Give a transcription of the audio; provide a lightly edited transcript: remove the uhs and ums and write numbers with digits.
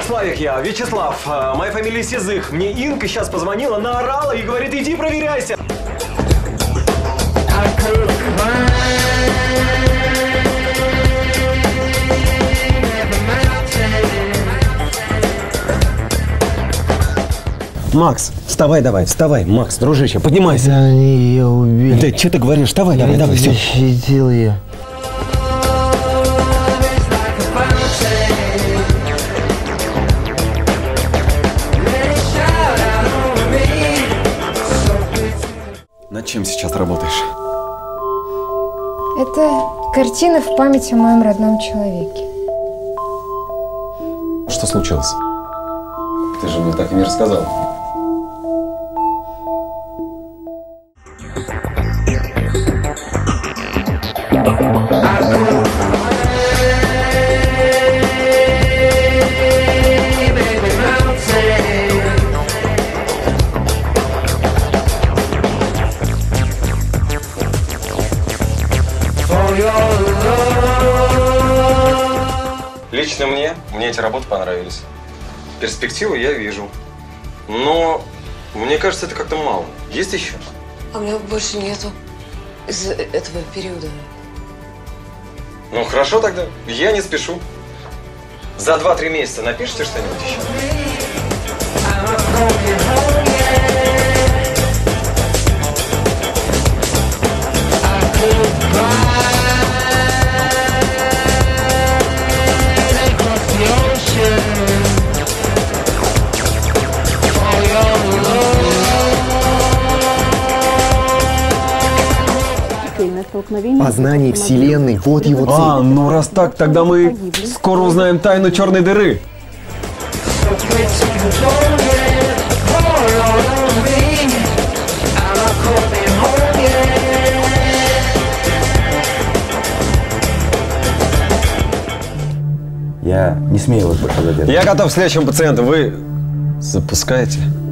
Славик я, Вячеслав. Моя фамилия Сизых. Мне Инка сейчас позвонила, наорала и говорит, иди проверяйся. Макс, вставай давай, вставай. Макс, дружище, поднимайся. Да они ее убили. Да что ты говоришь? Вставай, давай, давай, все. Защитил ее. Над чем сейчас работаешь? Это картина в память о моем родном человеке. Что случилось? Ты же мне так и не рассказал. Лично мне эти работы понравились. Перспективу я вижу. Но мне кажется, это как-то мало. Есть еще? А у меня больше нету из этого периода. Ну хорошо тогда. Я не спешу. За 2-3 месяца напишите что-нибудь еще? Познание Вселенной, вот его цель. Ну раз так, тогда мы скоро узнаем тайну черной дыры. Я не смею вас больше задерживать. Я готов к следующему пациенту. Вы запускаете?